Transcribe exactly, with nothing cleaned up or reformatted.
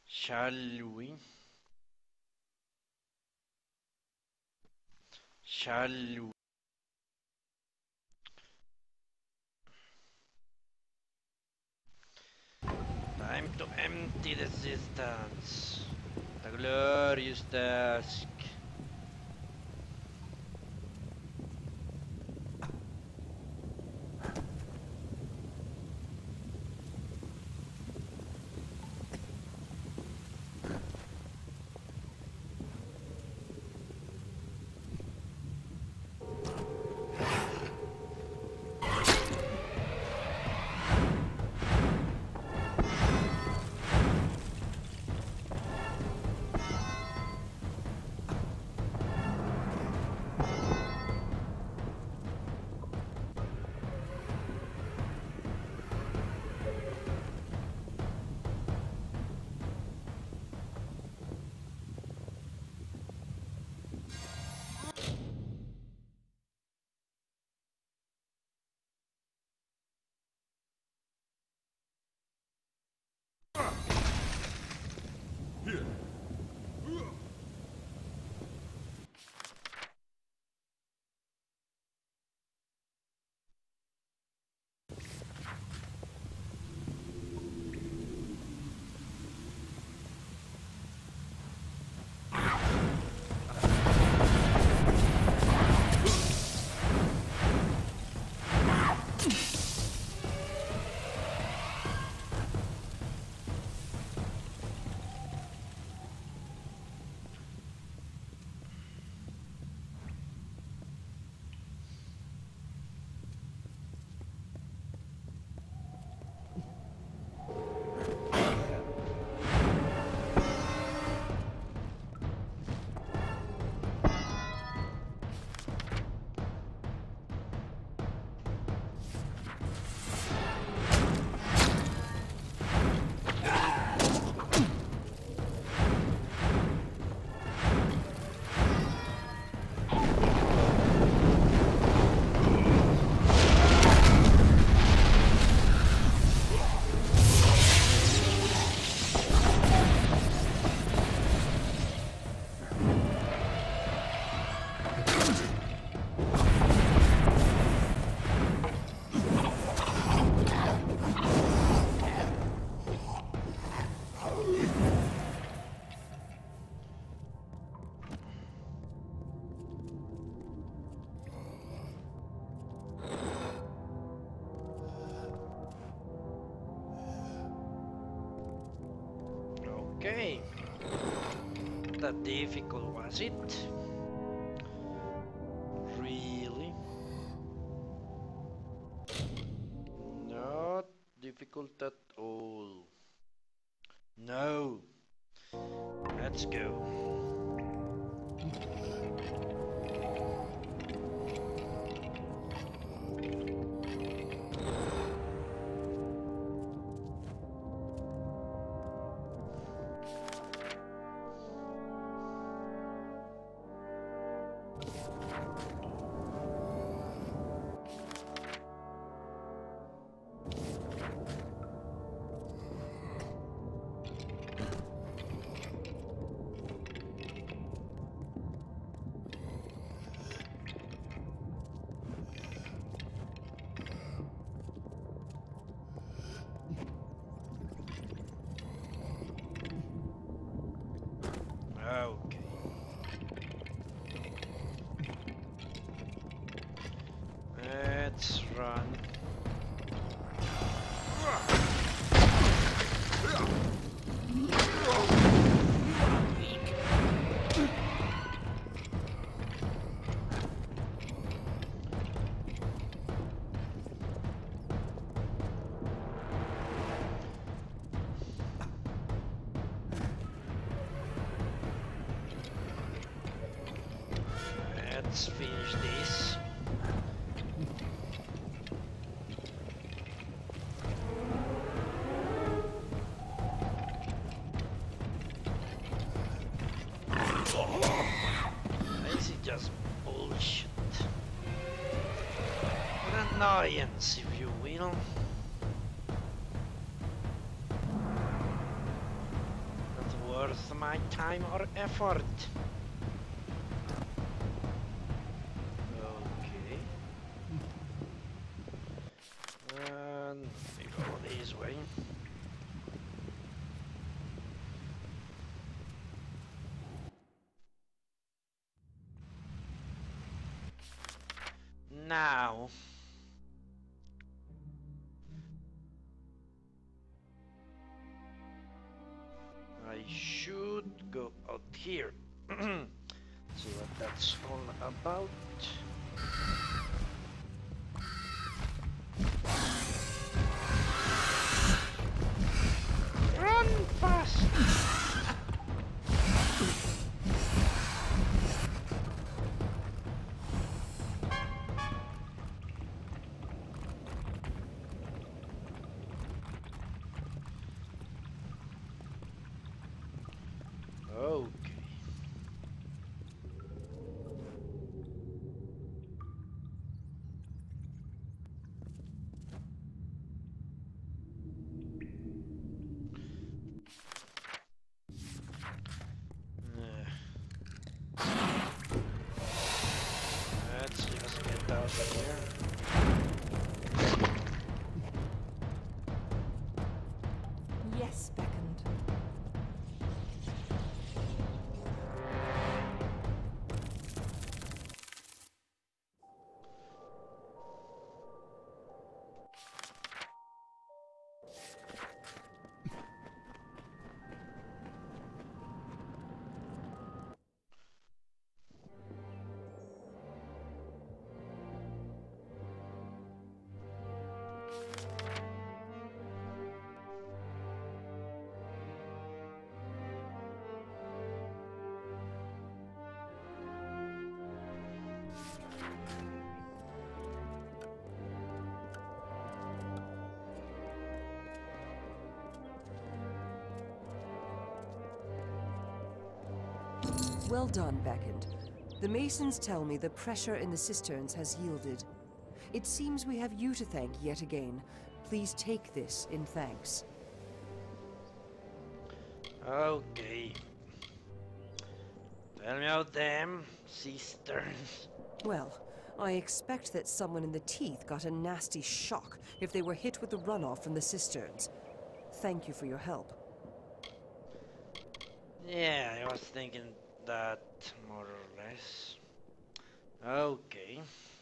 Shall we? Shall we? Time to empty the cisterns. The glorious task. Okay. That difficult was it? Really? Not difficult at all. No. Let's go. Okay. Let's run. Let's finish this. This is just bullshit. An annoyance, if you will. worth my time or effort. Okay. And we go this way. Now. I should go out here. See what that's all about. Run fast! Okay. Uh, let's just get out of here. Yes, beckoned. Well done, Beckoned. The Masons tell me the pressure in the cisterns has yielded. It seems we have you to thank yet again. Please take this in thanks. Okay. Tell me about them cisterns. Well, I expect that someone in the teeth got a nasty shock if they were hit with the runoff from the cisterns. Thank you for your help. Yeah, I was thinking that more or less. Okay.